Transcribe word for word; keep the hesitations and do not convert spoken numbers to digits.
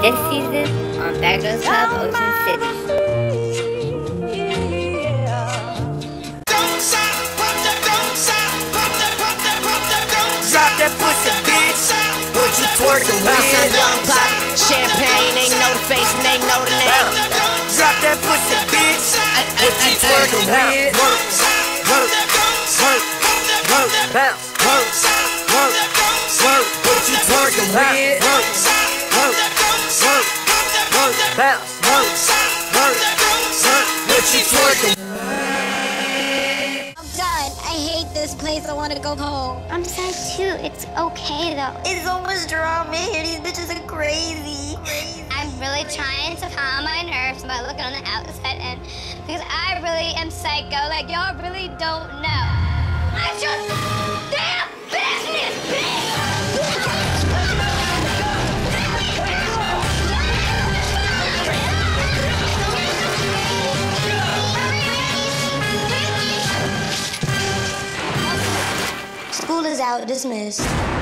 This season on Bad Girls Club Ocean City. Drop that pussy, bitch. What you twerking with? Young pop, champagne, they know the face and they know the name. Drop that pussy, bitch. What you twerking with? Work, work, work, work, bounce, work, work, work. What you twerking with? Work, work, work, work, bounce, work, work, work. What you twerking? I hate this place. I want to go home. I'm sad too. It's okay though. It's so much drama here. These bitches are crazy. I'm really trying to calm my nerves by looking on the outside and because I really am psycho. Like y'all really don't know. I just damn business, bitch. School is out. Dismissed.